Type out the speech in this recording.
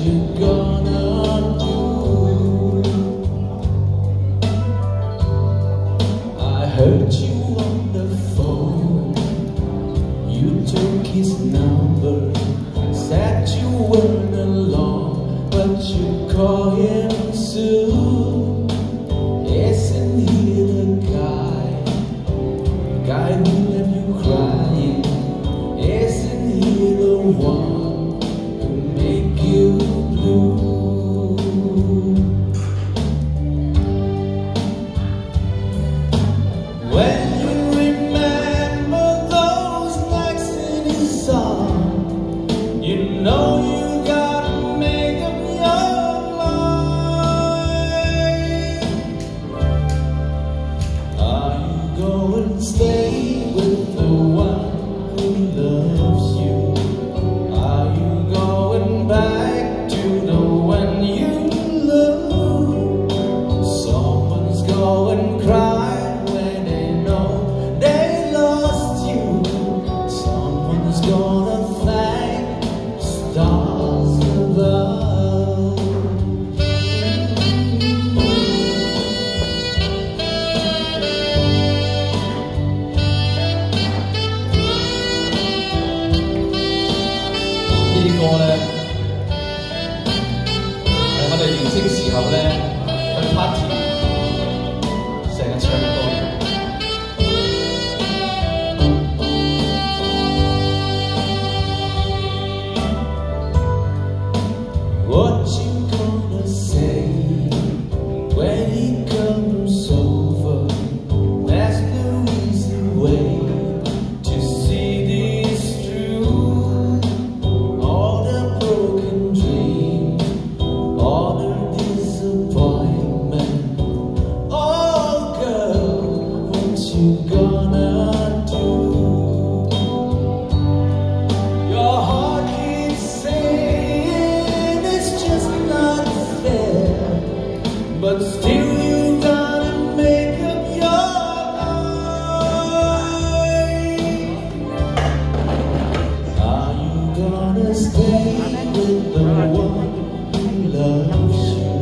you gonna do? I heard you on the phone. You took his number, said you weren't alone, but you call him soon. Isn't he the guy who left you crying? Isn't he the one who make you blue? When you remember those nights in his song, you know you gotta make up your mind. Are you going to stay with the one who loves you? Are you going back to the one you love? Someone's going to cry when they know they lost you. Someone's gonna thank the stars above.呢啲歌咧，係我哋年青時候咧去 party 成日唱嘅歌。What you gonna say when he comes over? That's the easy way to see this through. All the broken dreams, all the disappointment. Oh girl, what you gonna do? Your heart keeps saying it's just not fair, but still you gotta make up your mind. Are you gonna stay with the one who loves you?